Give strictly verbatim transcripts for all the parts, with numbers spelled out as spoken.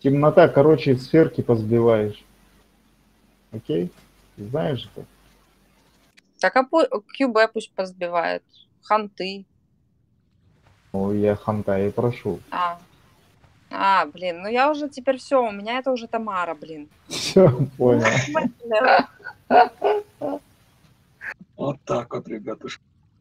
Темнота, короче, сферки позбиваешь. Окей? Ты знаешь это? Так, а КьюБ пусть позбивает. Ханты. Ой, я ханта и прошу. А. А, блин, ну я уже теперь все, у меня это уже Тамара, блин. Все, Ну, понял. в смысле? Вот так вот, ребятушки.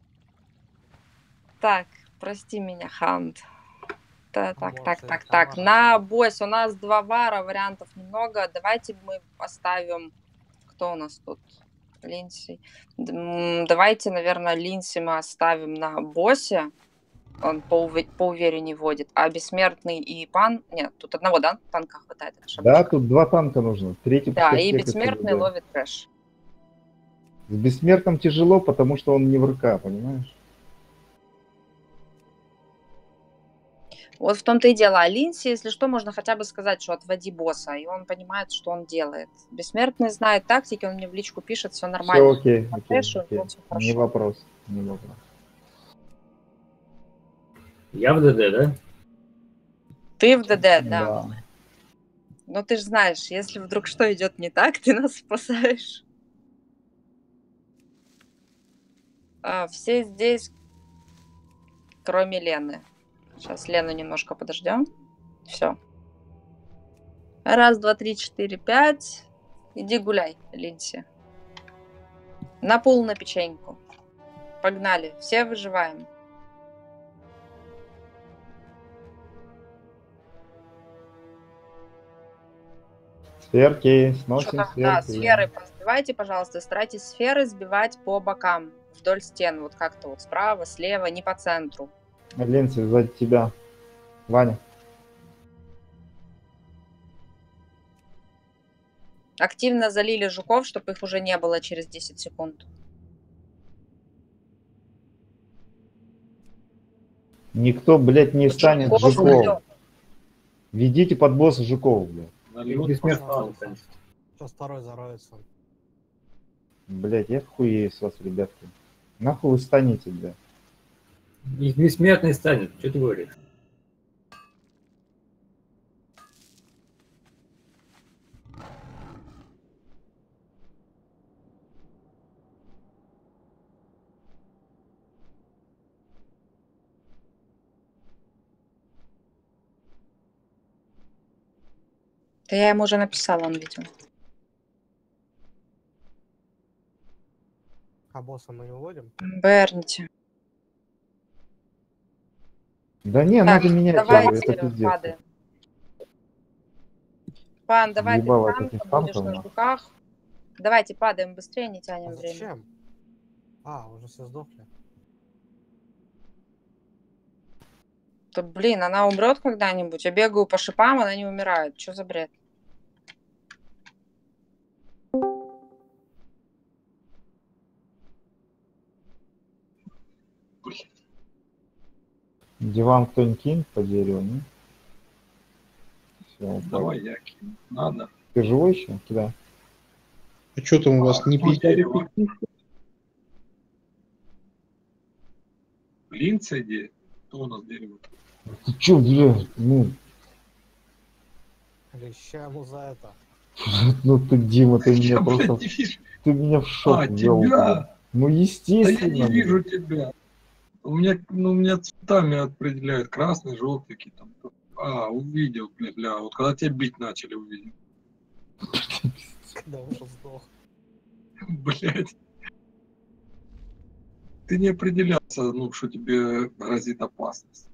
Так, прости меня, Хант. Та- Так, так, Эмоции, так, так. Тамара. На босс, у нас два вара, вариантов немного. Давайте мы поставим... Кто у нас тут? Линси. Д- м, Давайте, наверное, Линси мы оставим на боссе. Он поуве- поувереннее водит. А бессмертный и пан... Нет, тут одного, да, танка хватает? Это Да, шабашка. тут два танка нужно. Третий Да, пускай и стекается бессмертный КД. ловит трэш. С бессмертным тяжело, потому что он не в РК, понимаешь? Вот в том-то и дело. А Линси, если что, можно хотя бы сказать, что отводи босса, и он понимает, что он делает. Бессмертный знает тактики, он мне в личку пишет, все Все нормально. окей, По окей, трэшу, у окей. него всё Не хорошо. вопрос, не вопрос. Я в ДД, да? Ты в ДД, да. Да. Но ты же знаешь, если вдруг что идет не так, ты нас спасаешь. А, все здесь, кроме Лены. Сейчас Лену немножко подождем. Все. Раз, два, три, четыре, пять. Иди гуляй, Линси. На пол, на печеньку. Погнали. Все выживаем. Сферки, сносим Что-то, да, сферки. сферы разбивайте, пожалуйста. Старайтесь сферы сбивать по бокам, вдоль стен. Вот как-то вот справа, слева, не по центру. Ленси, сзади тебя. Ваня. Активно залили жуков, чтобы их уже не было через десять секунд. Никто, блядь, не станет Жуков жуков. залёт. Ведите под босса жуков, блядь. Налет Бессмертный пошел. танк. Сейчас второй зароется. Блядь, я хуею с вас, ребятки. Нахуй вы станете, блядь. И бессмертный станет, что ты говоришь? Да я ему уже написала, он видел. А босса мы не уводим? Берните. Да не, Так, надо менять его, давайте, это пиздец. пады. Пан, давай ты Ебало от сам этих будешь танков, на нахуй. жуках. Давайте падаем быстрее, не А тянем время. зачем? А, уже все сдохли. То, блин, она умрет когда-нибудь. Я бегаю по шипам, она не умирает. Что за бред? Диван кто-нибудь кинь по дереву, не? Все, Давай я кину. Надо. Ты живой еще? Куда? А что там у вас не Ну, пить? дерево. Линца иди. Кто у нас дерево? Ты че, блядь, ну, Леща ему за это. ну ты, Дима, ты меня Я, блядь, просто, не вижу. ты меня в шок А, ввел, блядь. тебя? Ну, Да я естественно, не вижу блядь. тебя. У меня, ну, у меня цветами определяют. Красный, желтый, какие там. А, увидел, бля, бля. Вот когда тебя бить начали, увидел. Когда уже сдох. Блять. Ты не определялся, ну, что тебе грозит опасность.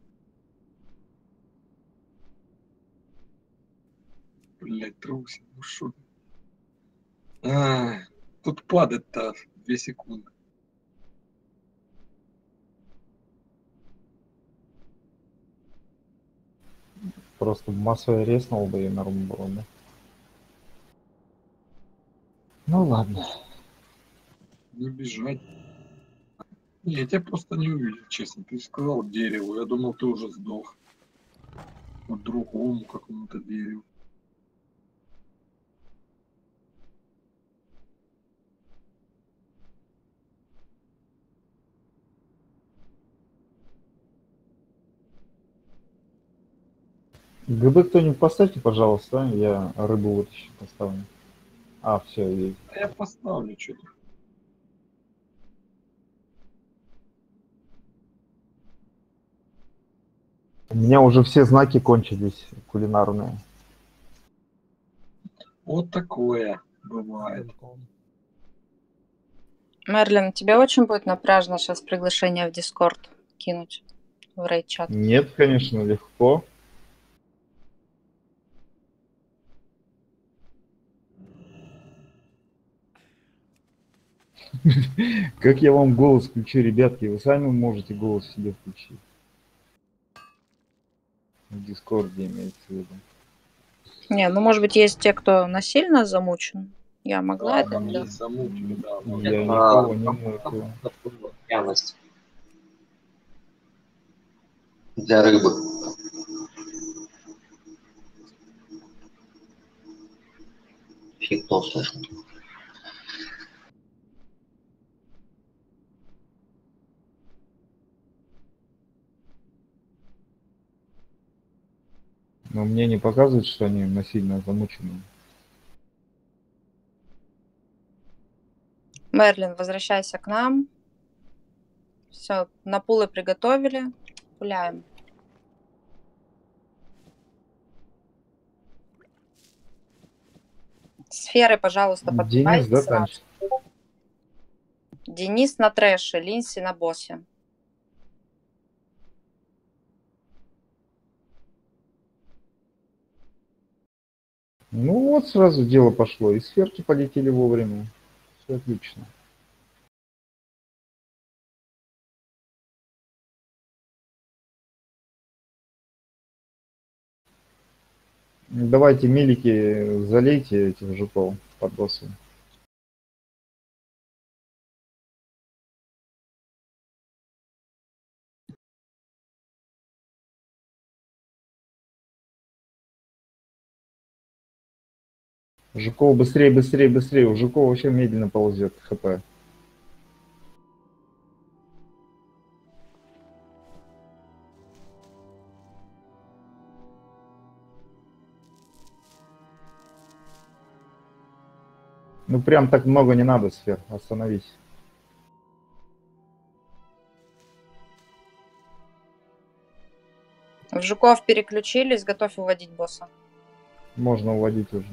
Блять, трусик, ну что ты? А, тут падать-то две секунды. Просто массой резнул бы и норм было, да? Ну ладно. Не бежать. Не, я тебя просто не увидел, честно. Ты сказал дереву, я думал, ты уже сдох. Вот другому какому-то дереву. ГБ кто-нибудь поставьте, пожалуйста, а? Я рыбу вот еще поставлю. А, все, есть. А я поставлю что-то. У меня уже все знаки кончились, кулинарные. Вот такое С бывает. дымком. Мерлин, тебе очень будет напряжно сейчас приглашение в Дискорд кинуть в рейд-чат. Нет, конечно, легко. Как я вам голос включу, ребятки? Вы сами можете голос себе включить. В Дискорде имеется в виду. Не, ну может быть есть те, кто насильно замучен. Я могла Да, это там сделать. есть замутили, да. но Я это- никого не мучаю. Пряность. Для рыбы. Фиг толстый. Но мне не показывают, что они насильно замучены. Мерлин, возвращайся к нам. Все, на пулы приготовили. Гуляем. Сферы, пожалуйста, Денис, подбивайте да, сразу. танчит? Денис на трэше, Линси на боссе. Ну вот сразу дело пошло. И сферки полетели вовремя. Все отлично. Давайте милики залейте этих жуков под боссом. Жуков быстрее, быстрее, быстрее. У жуков вообще медленно ползет хп. Ну прям так много не надо сфер. Остановись. В жуков переключились, готовь уводить босса. Можно уводить уже.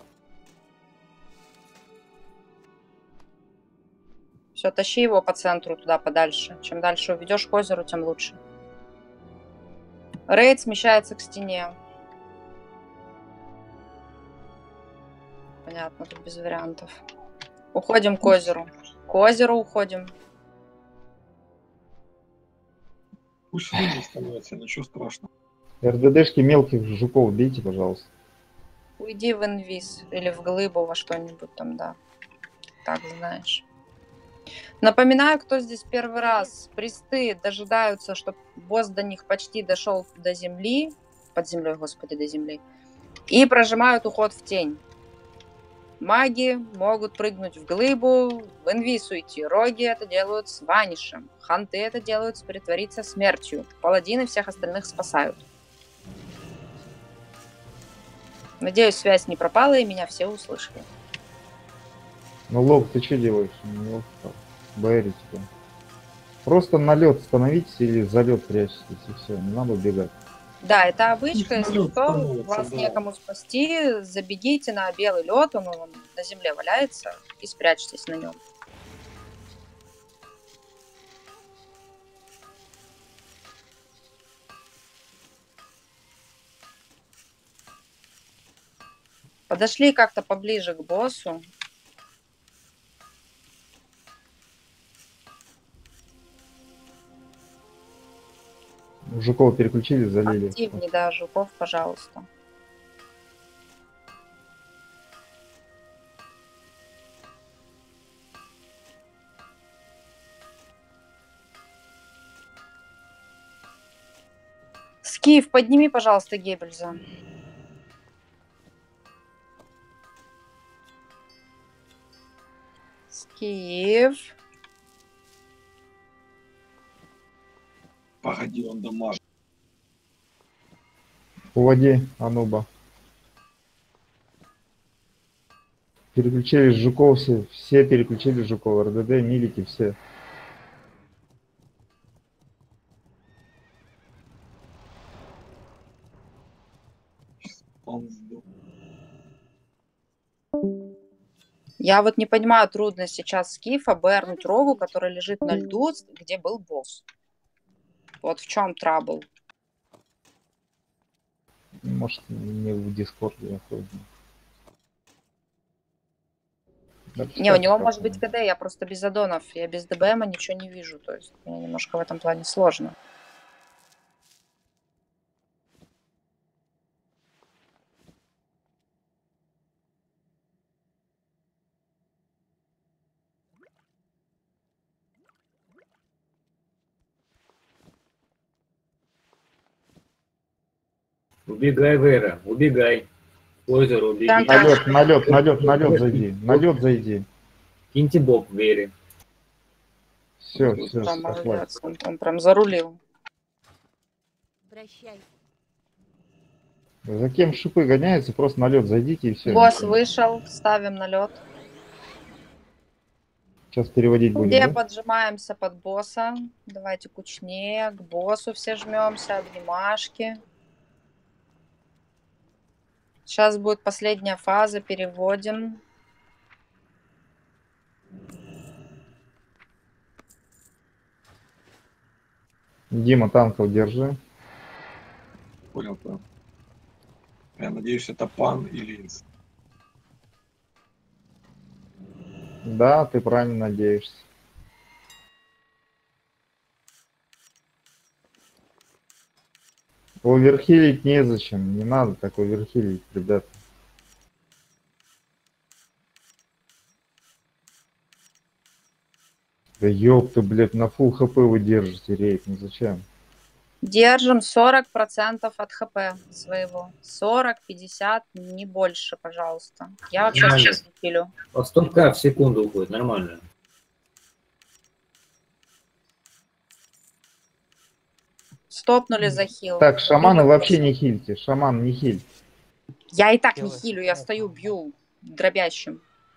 Все, тащи его по центру туда подальше. Чем дальше уведешь к озеру, тем лучше. Рейд смещается к стене. Понятно, тут без вариантов. Уходим к озеру. К озеру уходим. Пусть люди становятся, ничего страшного. РДДшки мелких жуков бейте, пожалуйста. Уйди в инвиз или в глыбу во что-нибудь там, да. Так, знаешь. Напоминаю, кто здесь первый раз. Присты дожидаются, чтобы босс до них почти дошел до земли. Под землей, господи, до земли. И прожимают уход в тень. Маги могут прыгнуть в глыбу, в инвиз уйти. Роги это делают с ванишем. Ханты это делают с притвориться смертью. Паладины всех остальных спасают. Надеюсь, связь не пропала и меня все услышали. Ну Лок, ты что делаешь? Бэри тебя. Просто на лед становитесь или за лед прячьтесь, и все, не надо убегать. Да, это обычка, если Лёд что, становится, вас да. некому спасти, забегите на белый лед, он вон на земле валяется, и спрячьтесь на нем. Подошли как-то поближе к боссу. Жуков переключили, залили. Активнее, да, жуков, пожалуйста. Скиф, подними, пожалуйста, Геббельза. Скиф. Погоди, он дамажит. Уводи Ануба. Переключили жуков все. Все переключили жуков. РДД, милики, все. Он сдох. Я вот не понимаю трудность сейчас скифа бэрнуть рогу, который лежит на льду, где был босс. Вот в чем трабл. Может, не в Дискорде, я хуй знаю. Да, Не, у кстати, него как может быть он? КД, я просто без аддонов, я без ДБМа ничего не вижу, то есть мне немножко в этом плане сложно. Убегай, Вера, убегай. К озеру убеги. Да, Налет, налет, налет, налет зайди. Налет зайди. Киньте боб Вере. Все, все, Да, хватит. молодец, он, он прям зарулил. Прощай. За кем шипы гоняются, просто на лед зайдите и все. Босс вышел, ставим на лед. Сейчас переводить будем, Где да? поджимаемся под босса. Давайте кучнее, к боссу все жмемся, обнимашки. Сейчас будет последняя фаза, переводим. Дима, танков держи. Понял, да. Я надеюсь, это пан и линз. Да, ты правильно надеешься. Оверхилить незачем, не надо так оверхилить, ребят. Да ёпта, блядь, на фул хп вы держите рейд, ну зачем? Держим сорок процентов от хп своего. сорок пятьдесят, не больше, пожалуйста. Я вообще Нормально. сейчас не пилю. По сто ка в секунду уходит, нормально. Стопнули за хил. Так, шаманы вообще не хильте, шаман не хиль. Я и так не Делай хилю, я секрет, стою, ага. бью дробящим.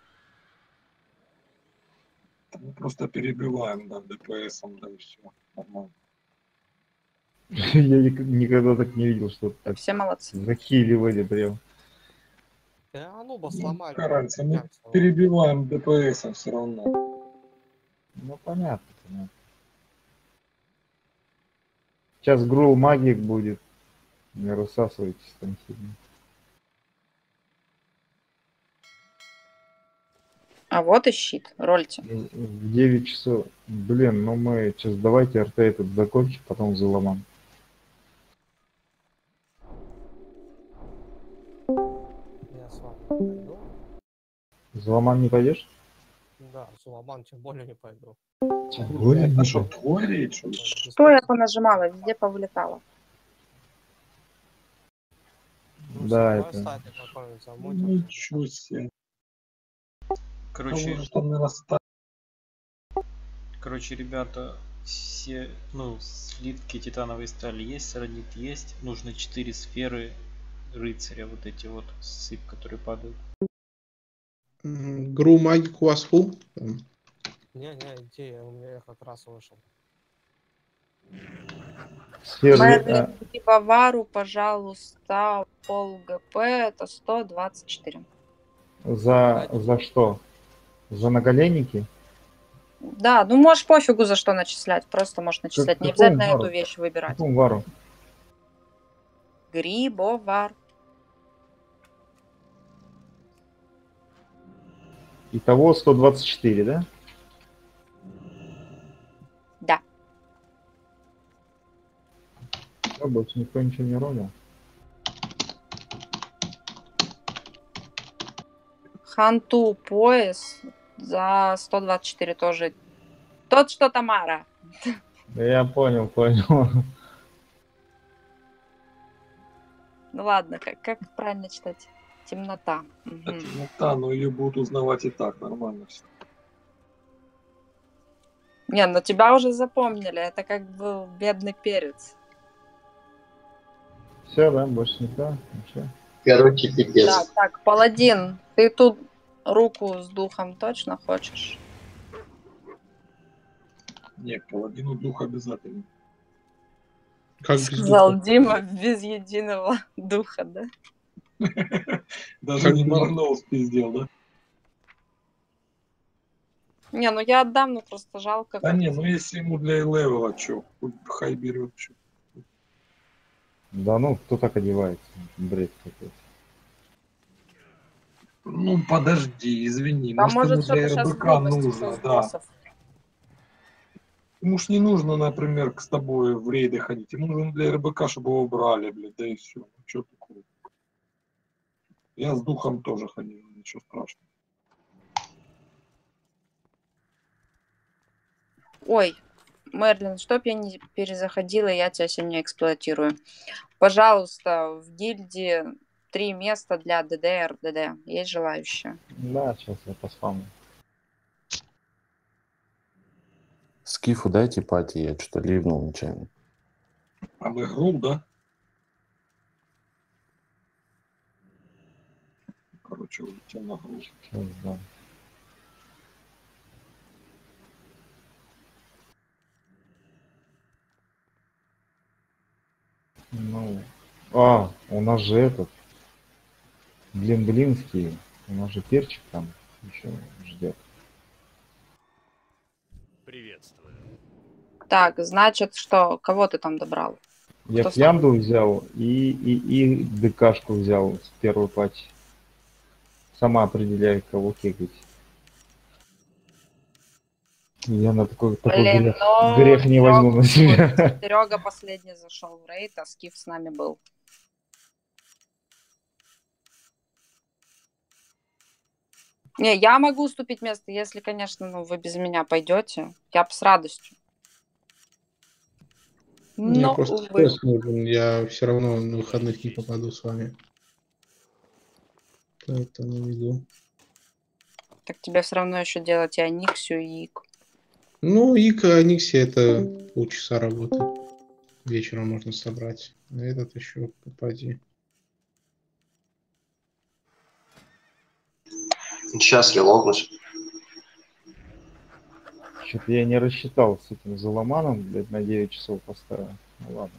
Мы просто перебиваем, да, ДПСом, да, и все. Нормально. Я ник- никогда так не видел, что так Все молодцы. захиливали прям. Да, ну, бы Ну, сломали. какая разница, мы Меняемся, ладно. перебиваем ДПСом все равно. Ну понятно, понятно. Сейчас грул магик будет. Не рассасывайтесь там сильно. А вот и щит, рольте. В девять часов. Блин, ну мы сейчас давайте РТ этот закончим, потом Зуламан. Я с вами пойду. Зуламан не пойдешь? Да, Суламан тем более не пойду. Тем более Это не что, пойдешь. твой рейд, что ли? Что я понажимала, везде повлетала. Ну, Да, всё, это- давай стать, знакомиться, замутим. Ничего себе. Короче, Кого же там не расставить? короче, ребята, все, ну, слитки титановой стали есть, саранит есть. Нужно четыре сферы рыцаря, вот эти вот сыпь, которые падают. М, Гру магик у вас фул? Там. Не-не, идея, у меня как раз вышел. Сферы, Мэрилин а, Бавару, пожалуйста, пол ГП, это сто двадцать четыре. за, за что? За наголенники? Да, ну можешь пофигу за что начислять, просто можешь начислять. Не какому обязательно вару? эту вещь выбирать. Какому вару? Грибовар. Итого сто двадцать четыре, да? Да. Всё, больше никто ничего не ролил. Ханту пояс за сто двадцать четыре тоже. Тот, что Тамара. Да я понял, понял. Ну ладно, как, как правильно читать? Темнота. Мгм. Темнота, но ее будут узнавать и так, нормально все. Не, ну тебя уже запомнили. Это как был бедный перец. Все, да, больше никто? Ничего. Короче, пипец. Так, так, паладин, ты тут руку с духом точно хочешь? Не, паладину дух обязательно. Как без Сказал духа? Дима без единого духа, да? Даже Как не без- моргнул, спиздел, да? Не, ну я отдам, ну просто жалко. Да как- не, ну если ему для левела, чё, хоть хай берет, чё. Да ну, кто так одевается? Бред какой-то. Ну подожди, извини, Там может ему может для что-то сейчас РБК глупости кто нужно, с да. боссов. Ему ж не нужно, например, к с тобой в рейды ходить. Ему нужно для РБК, чтобы его брали, блядь, да и все. Ну, чё такое? Я с духом тоже ходил, ничего страшного. Ой, Мерлин, чтоб я не перезаходила, я тебя сегодня эксплуатирую. Пожалуйста, в гильдии три места для ДДР, ДД. Есть желающие? Да, сейчас я поспамлю. Скифу дайте пати, я что-то ливнул нечаянно. А в игру, да? Короче, улетел на гру. Сейчас, да. Ну, а, у нас же этот, Блин-блинский, у нас же перчик там еще ждет. Приветствую. Так, значит, что? Кого ты там добрал? Я Кто Фьянду взял и, и, и ДКшку взял с первой пати. Сама определяю, кого кикать. Я на такой, такой Блин, грех, ну, грех не возьму на себя. Серега последний зашел в рейд, а Скиф с нами был. Не, я могу уступить место, если, конечно, ну, вы без меня пойдете. Я бы с радостью. Мне Но, просто увы. стресс нужен. Я все равно на выходных не попаду с вами. Поэтому иду. Так тебе все равно еще делать и Аниксию, и Ик. Ну, и Аникси это полчаса работы. Вечером можно собрать. А этот еще попади. Сейчас я логнусь. Что-то я не рассчитал с этим заломаном, блядь, на девять часов поставил. Ну ладно.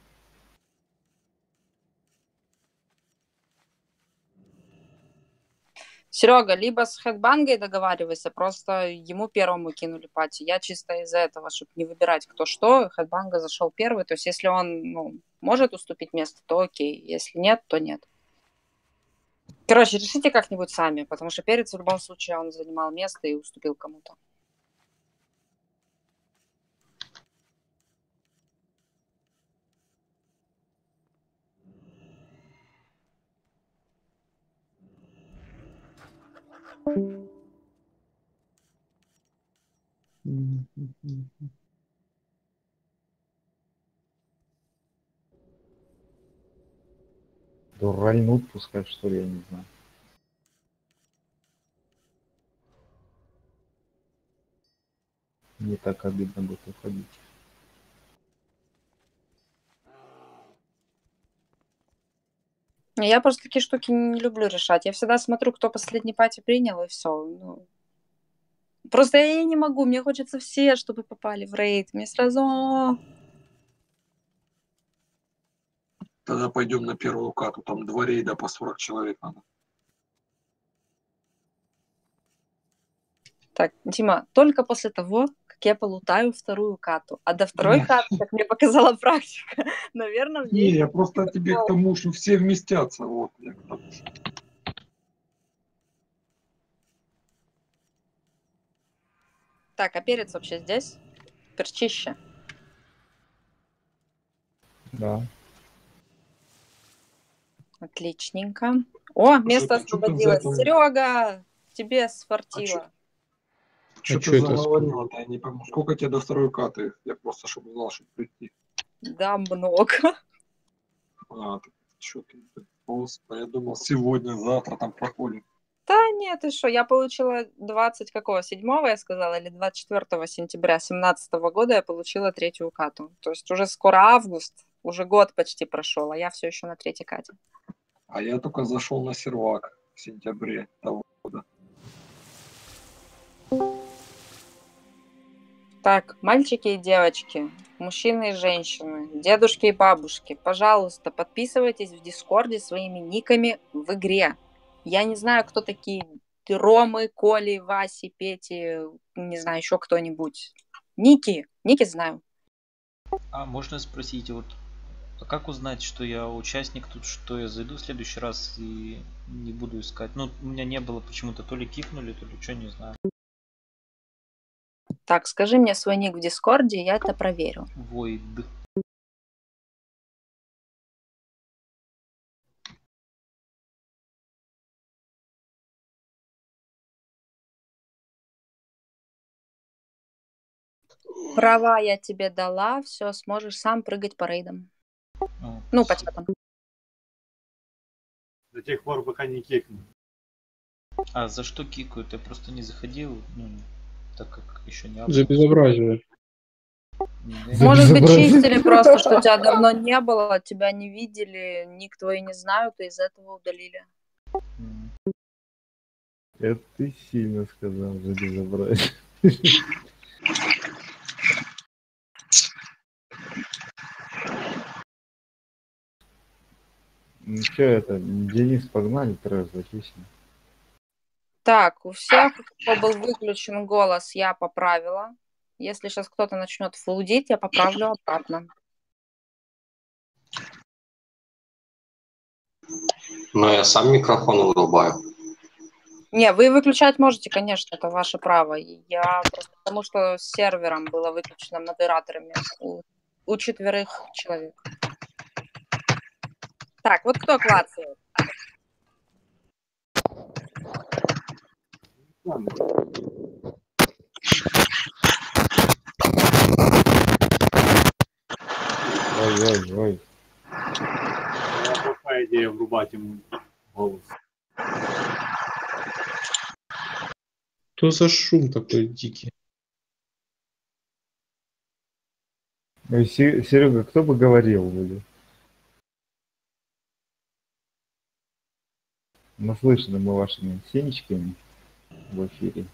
Серега, либо с Хедбангой договаривайся, просто ему первому кинули пати. Я чисто из-за этого, чтобы не выбирать кто что, Хедбанга зашел первый. То есть если он ну, может уступить место, то окей. Если нет, то нет. Короче, решите как-нибудь сами, потому что перец в любом случае он занимал место и уступил кому-то. Ральнут пускай, что ли, я не знаю. Не так обидно будет уходить. Я просто такие штуки не люблю решать. Я всегда смотрю, кто последний пати принял, и все. Ну, просто я не могу. Мне хочется все, чтобы попали в рейд. Мне сразу... Тогда пойдем на первую кату. Там два рейда по сорок человек надо. Так, Дима, только после того, как я полутаю вторую кату. А до второй Нет. каты, как мне показала практика, наверное, мне... Не, я просто тебе к тому, что все вместятся. Вот, я к тому. Так, а перец вообще здесь? Перчище. Да. Отличненько. О, место это что ты освободилось. за это- Серега, тебе сфартило. Что А ты чё это заговорила-то, я не пойму. Сколько тебе до второй каты? Я просто, чтобы знал, чтобы прийти. Да, много. А, что ты, господи, я думал, сегодня, завтра там проходим. Да нет, ты что, я получила двадцать какого, седьмого я сказала, или двадцать четвёртого сентября семнадцатого года я получила третью кату. То есть уже скоро август, Уже год почти прошел, а я все еще на третьей кате. А я только зашел на сервак в сентябре того года. Так, мальчики и девочки, мужчины и женщины, дедушки и бабушки, пожалуйста, подписывайтесь в Дискорде своими никами в игре. Я не знаю, кто такие Ромы, Коли, Васи, Пети, не знаю, еще кто-нибудь. Ники, Ники знаю. А можно спросить, вот, а как узнать, что я участник тут, что я зайду в следующий раз и не буду искать? Ну, у меня не было почему-то, то ли кикнули, то ли что, не знаю. Так, скажи мне свой ник в Дискорде, я это проверю. Void. Права я тебе дала, все, сможешь сам прыгать по рейдам. Ну, Ну, по чатам. До тех пор, пока не кикну. А за что кикают? Я просто не заходил, ну, так как еще не За безобразие. Не- Может быть, безобразие. чистили просто, что тебя давно не было, тебя не видели, ник твой не знают, и из этого удалили. М. Это ты сильно сказал, за безобразие. Ну что это, Денис, погнали, трэш, отлично. Так, у всех, у кого был выключен голос, я поправила. Если сейчас кто-то начнет флудить, я поправлю обратно. Но я сам микрофон вырубаю. Не, вы выключать можете, конечно, это ваше право. Я просто потому, что с сервером было выключено модераторами у, у четверых человек. Так, вот кто клацает? Ой, ой, ой. Плохая идея врубать ему голос. Что за шум такой дикий? Ой, Се- Серега, кто бы говорил, блин? Наслышаны мы вашими сенечками в эфире.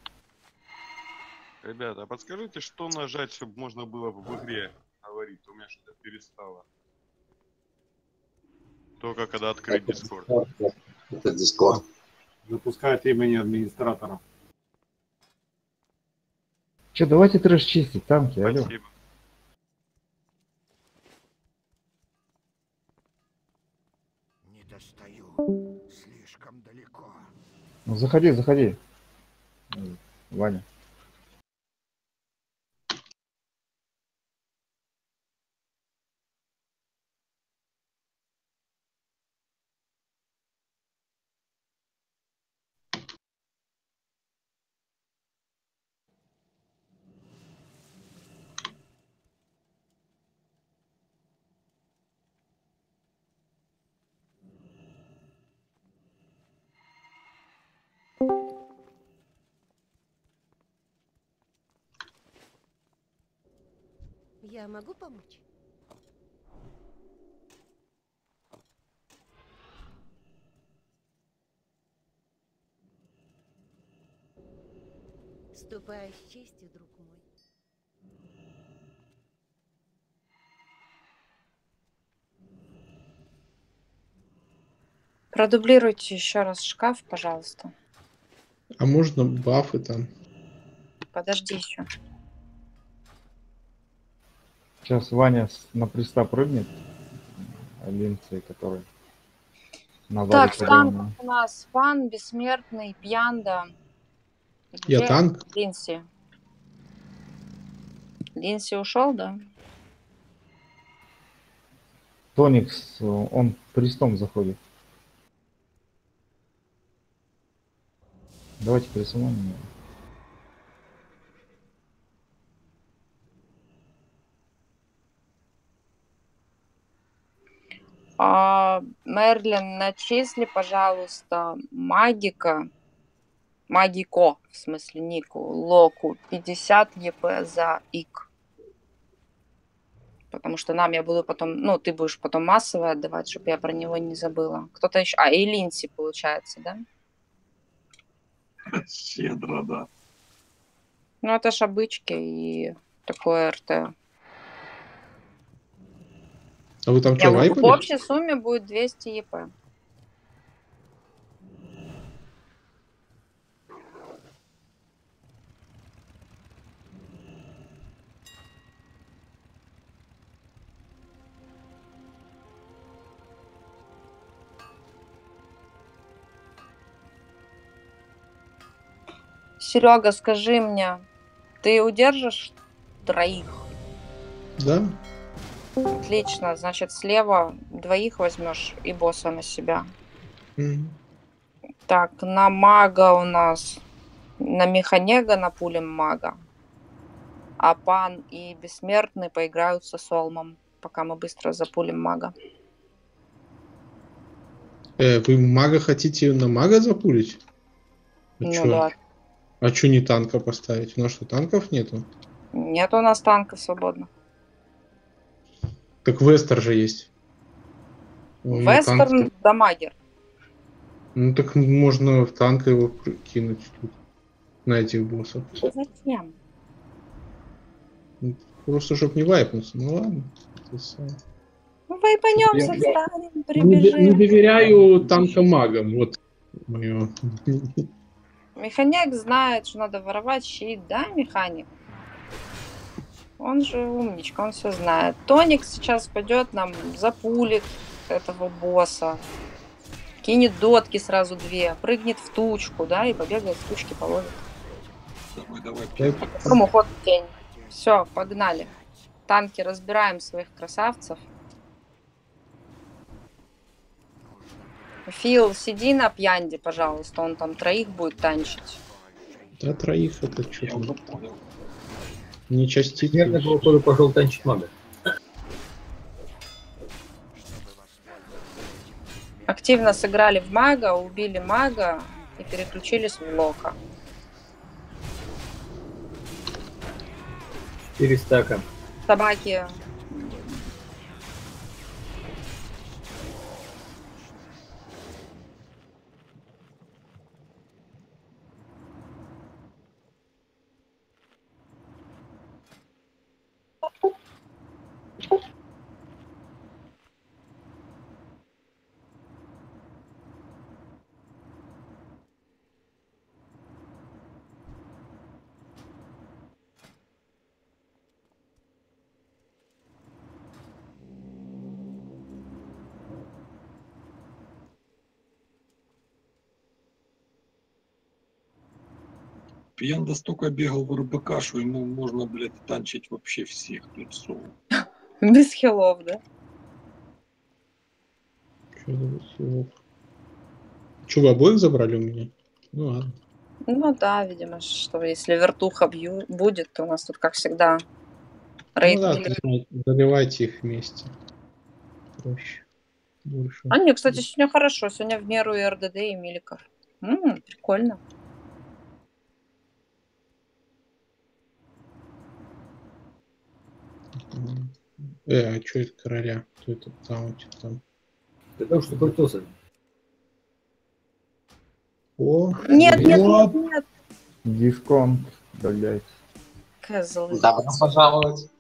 Ребята, а подскажите, что нажать, чтобы можно было в игре говорить? У меня что-то перестало. Только когда открыть Discord. Это Discord. Запускает имени администратора. Че, давайте трэш чистить, танки, алло. Спасибо. Не достаю. Слишком далеко. Ну заходи, заходи. Ой, Ваня. Я могу помочь? Ступай с честью, друг мой. Продублируйте еще раз шкаф, пожалуйста. А можно бафы там? Подожди еще. Сейчас Ваня с- на пристав прыгнет. Линцы, который на Так, валике танк дома. у нас Фан, Бессмертный, Пьянда. Я Где танк? Линси? Линси ушел, да? Тоникс, он пристом заходит. Давайте присунем его. А, Мерлин, начисли, пожалуйста, магика, магико, в смысле нику, локу, пятьдесят еп за ик. Потому что нам я буду потом, ну, ты будешь потом массово отдавать, чтобы я про него не забыла. Кто-то еще... А, и Линси, получается, да? Щедро, да. Ну, это ж обычки и такое РТ. А вы там Я что, в, в вайпали? общей сумме будет двести ЕП. Серега, скажи мне, ты удержишь троих? Да? Отлично, значит, слева двоих возьмешь и босса на себя. Мгм. Так, на мага у нас, на механега напулим мага, а пан и бессмертный поиграют со Солмом, пока мы быстро запулим мага. Э, вы мага хотите на мага запулить? А Ну чё? да, А чё не танка поставить? У нас что, танков нету? нет у нас танков свободно. Так Вестер же есть. Он на танк- Вестерн дамагер. Ну так можно в танк его кинуть тут, на этих боссов. Зачем? Просто чтоб не вайпнуться. Ну ладно. Это самое. Ну, вайпанемся, Я- я встанем, Не, прибежим. не доверяю танкомагам. Вот мое. Механик знает, что надо воровать щит, да, механик? Он же умничка, он все знает. Тоник сейчас пойдет нам, запулит этого босса, кинет дотки сразу две, прыгнет в тучку, да, и побегает в тучке половит. Давай, давай, Потом уход в тень. Все, погнали. Танки разбираем своих красавцев. Фил, сиди на пьянде, пожалуйста, он там троих будет танчить. Да, троих это что Я уже понял. Не части. Примерно походу пошел танчить мага. Активно сыграли в мага, убили мага и переключились в лока. Четыре стака. Собаки. Пьянда столько бегал в РБК, что ему можно, блядь, танчить вообще всех лицом. Без хилов, да? Че, вы обоих забрали у меня? Ну ладно. Ну да, видимо, что если вертуха бью будет, то у нас тут, как всегда, рейд. Ну да, или- то заливайте их вместе. Проще. Больше. А не, кстати, сегодня хорошо. Сегодня в меру и РДД, и миликов. М, прикольно. Э, а что это короля? Кто это таунтит там? Ты только что крутился. О, Нет, нет, вот. нет, нет. Дисконт, блять. Козлы. Добро пожаловать.